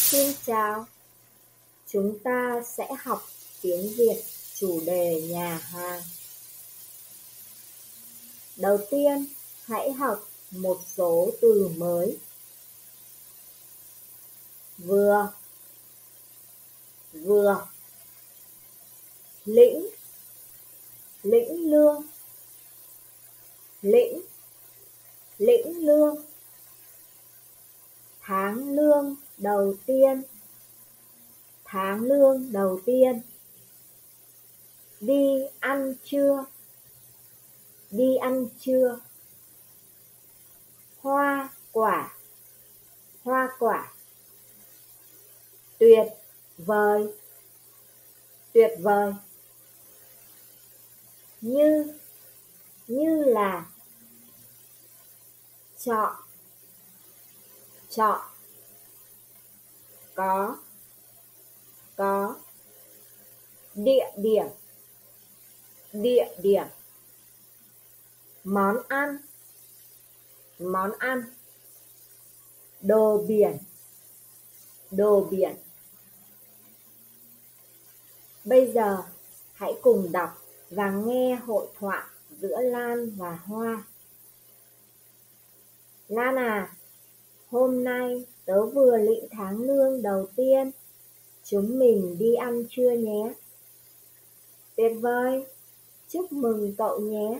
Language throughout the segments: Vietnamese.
Xin chào, chúng ta sẽ học tiếng Việt chủ đề nhà hàng. Đầu tiên, hãy học một số từ mới. Vừa, vừa. Lĩnh, lĩnh lương. Lĩnh, lĩnh lương. Tháng lương đầu tiên. Tháng lương đầu tiên. Đi ăn trưa. Đi ăn trưa. Hoa quả. Hoa quả. Tuyệt vời. Tuyệt vời. Như, như là. Chọn, chọn. Có, có. Địa điểm, địa điểm. Món ăn, món ăn. Đồ biển, đồ biển. Bây giờ hãy cùng đọc và nghe hội thoại giữa Lan và Hoa. Lan à, hôm nay tớ vừa lĩnh tháng lương đầu tiên. Chúng mình đi ăn trưa nhé. Tuyệt vời, chúc mừng cậu nhé.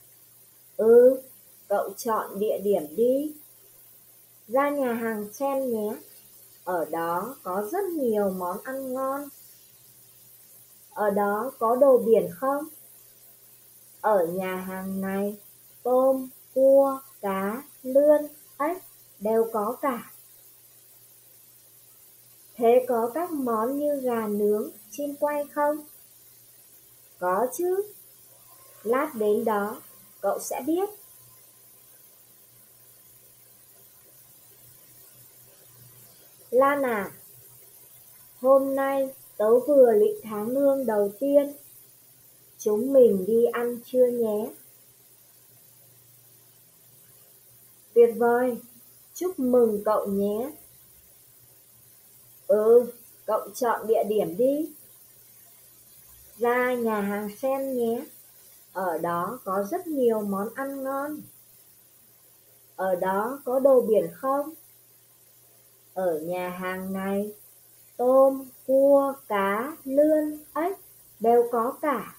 Cậu chọn địa điểm đi. Ra nhà hàng xem nhé. Ở đó có rất nhiều món ăn ngon. Ở đó có đồ biển không? Ở nhà hàng này, tôm, cua, cá, lươn, ếch đều có cả. Thế có các món như gà nướng, chim quay không? Có chứ. Lát đến đó, cậu sẽ biết. Lan à, hôm nay tớ vừa lĩnh tháng lương đầu tiên. Chúng mình đi ăn trưa nhé. Tuyệt vời, chúc mừng cậu nhé. Cậu chọn địa điểm đi. Ra nhà hàng xem nhé. Ở đó có rất nhiều món ăn ngon. Ở đó có đồ biển không? Ở nhà hàng này, tôm, cua, cá, lươn, ếch đều có cả.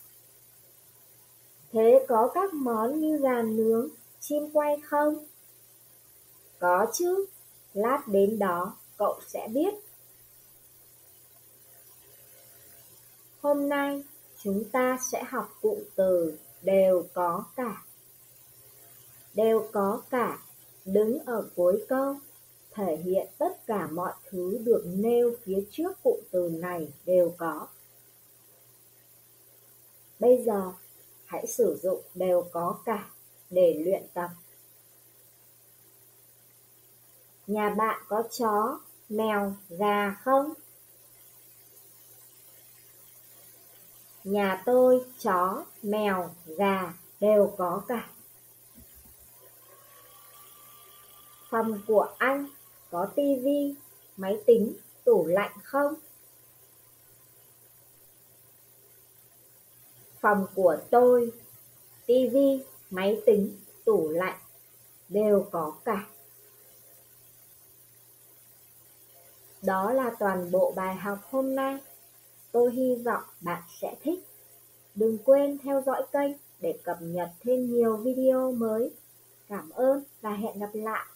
Thế có các món như gà nướng, chim quay không? Có chứ. Lát đến đó cậu sẽ biết. Hôm nay chúng ta sẽ học cụm từ đều có cả. Đều có cả đứng ở cuối câu, thể hiện tất cả mọi thứ được nêu phía trước cụm từ này đều có. Bây giờ hãy sử dụng đều có cả để luyện tập. Nhà bạn có chó, mèo, gà không? Nhà tôi chó, mèo, gà đều có cả. Phòng của anh có tivi, máy tính, tủ lạnh không? Phòng của tôi, tivi, máy tính, tủ lạnh đều có cả. Đó là toàn bộ bài học hôm nay. Tôi hy vọng bạn sẽ thích. Đừng quên theo dõi kênh để cập nhật thêm nhiều video mới. Cảm ơn và hẹn gặp lại.